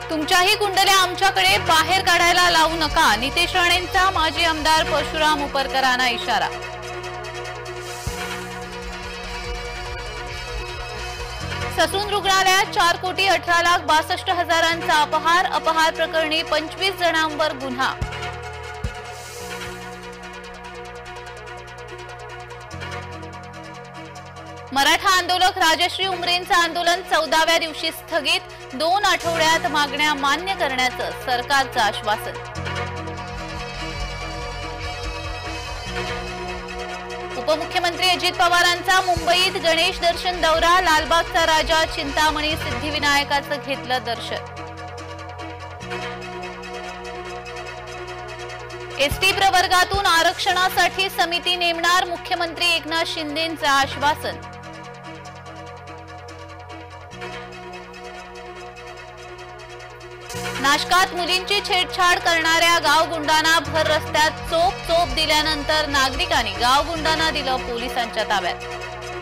तुमच्याही कुंडल्या आमच्याकडे बाहेर काढायला लावू नका, नितेश राणेंचा माजी आमदार परशुराम उपरकरांना इशारा। ससून रुग्णालयात 4,18,62,000चा अपहार प्रकरणी 25 जणांवर गुन्हा। मराठा आंदोलक राजश्री उमरेंचं आंदोलन 14व्या दिवशी स्थगित, 2 आठवड्यात मागण्या मान्य करण्याचं सरकारचं आश्वासन। उपमुख्यमंत्री अजित पवारांचा मुंबईत गणेश दर्शन दौरा, लालबागचा राजा चिंतामणी सिद्धिविनायकाचं घेतलं दर्शन। एसटी प्रवर्गातून आरक्षणासाठी समिती नेमणार, मुख्यमंत्री एकनाथ शिंदेंचं आश्वासन। नाशकात मुलींची छेडछाड करणाऱ्या गावगुंडांना भर रस्त्यात चोप दिल्यानंतर नागरिकांनी गावगुंडांना दिलं पोलिसांच्या ताब्यात।